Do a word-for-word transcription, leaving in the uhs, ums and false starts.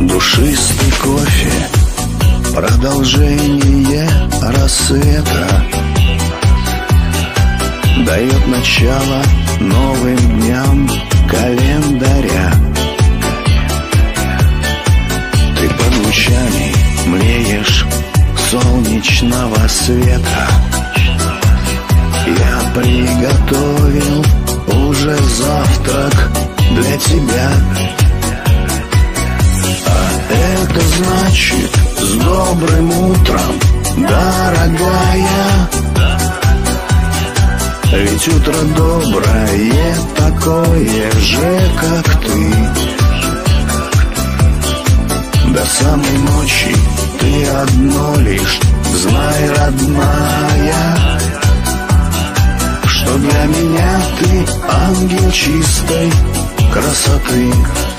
Душистый кофе, продолжение рассвета дает начало новым дням календаря. Ты под лучами млеешь солнечного света. Я приготовил уже завтрак для тебя. А это значит с добрым утром, дорогая. Ведь утро доброе такое же, как ты. До самой ночи ты одно лишь знай, родная, что для меня ты ангел чистой красоты.